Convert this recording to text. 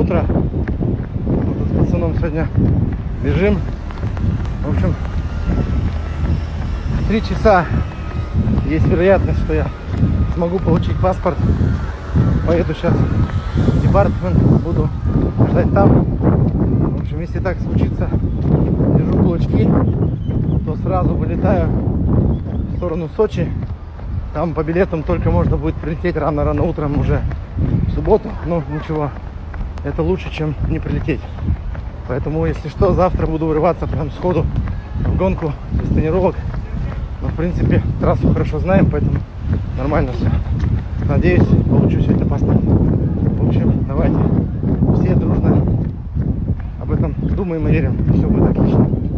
утро. Вот с пацаном сегодня бежим. В общем, 3 часа есть вероятность, что я смогу получить паспорт. Поеду сейчас в департамент, буду ждать там. В общем, если так случится, держу кулачки, то сразу вылетаю в сторону Сочи. Там по билетам только можно будет прилететь рано-рано утром уже в субботу. Но ничего, это лучше, чем не прилететь. Поэтому, если что, завтра буду вырываться прям сходу в гонку без тренировок. Но, в принципе, трассу хорошо знаем, поэтому нормально все. Надеюсь, получу сегодня паспорт. В общем, давайте все дружно об этом думаем и верим. Все будет отлично.